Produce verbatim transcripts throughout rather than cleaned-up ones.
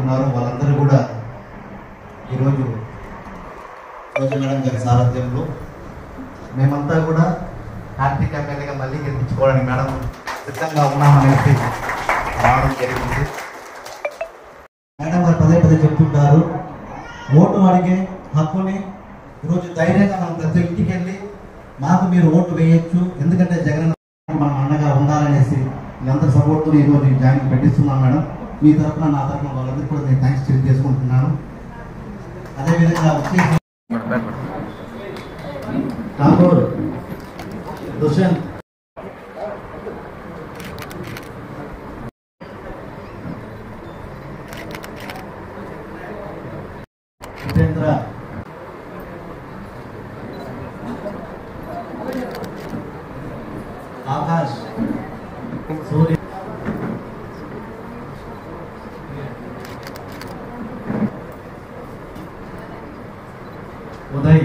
ఉన్నారో వాళ్ళందరూ కూడా ఈరోజు రోజు మేడం గారి సారథ్యంలో మేమంతా కూడా కార్తీక్ ఎమ్మెల్యేగా మళ్ళీ గెలిపించుకోవడానికి మేడం సిద్ధంగా ఉన్నామనేసి రావడం జరిగింది. మేడం గారు పదే పదే చెప్తుంటారు, ఓటు అడిగే హక్కుని ఈరోజు ధైర్యంగా మనం ప్రతి ఇంటికి వెళ్ళి మాకు మీరు ఓటు వేయొచ్చు, ఎందుకంటే జగన్ మనం అండగా ఉండాలనేసి మీరందరూ సపోర్ట్తో ఈరోజు జాయిన్ పెట్టిస్తున్నాం మేడం. మీ తరఫున నా తరఫున వాళ్ళందరికీ కూడా నేను థ్యాంక్స్ తెలియజేసుకుంటున్నాను. అదేవిధంగా వచ్చేసి ఠాకూర్ దుష్యంత్ జితేంద్ర ఆకాష్ సూర్య ఉదయ్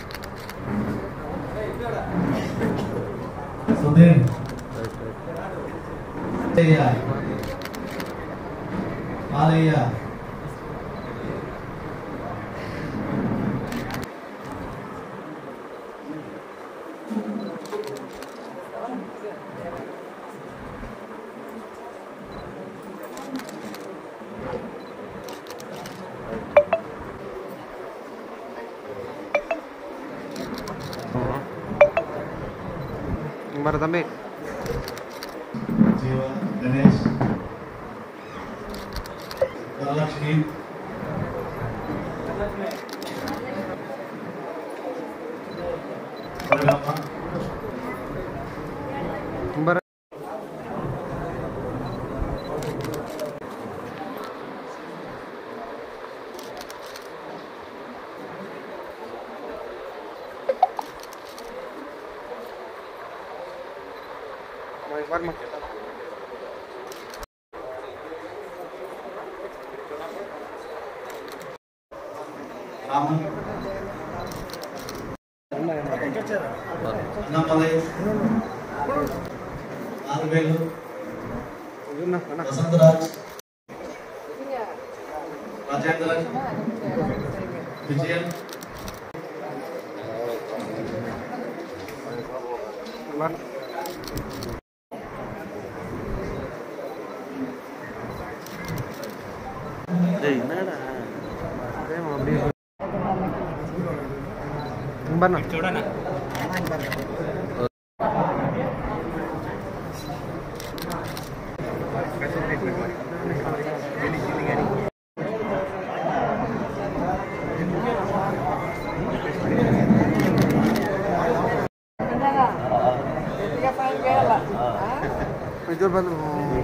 సుధీర్ పాలయ్య మరి తమ్మి జీవ గణేష్ వరలక్ష్మి మరి వర్మ రామన్ అన్నమలై ఆరువేలు వసంతరాజ్ రాజేంద్రన్ విజయన్ చూడనా itu baru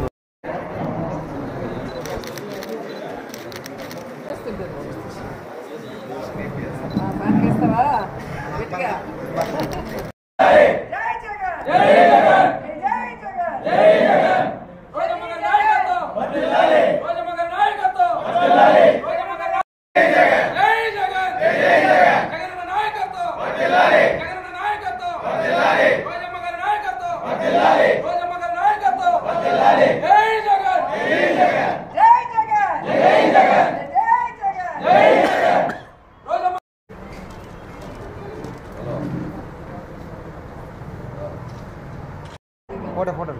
फोटो फोटो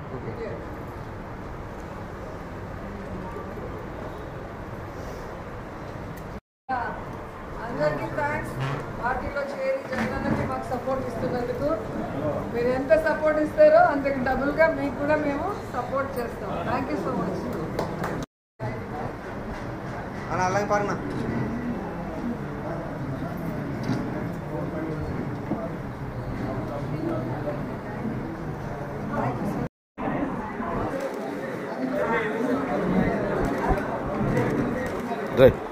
అందరికీ థ్యాంక్స్. పార్టీలో చేరి జగనన్నకి మాకు సపోర్ట్ ఇస్తున్నందుకు. మీరు ఎంత సపోర్ట్ ఇస్తారో అంతకు డబుల్గా మీకు కూడా మేము సపోర్ట్ చేస్తాం. Thank you so much. అలా అలాగే పారునా Right.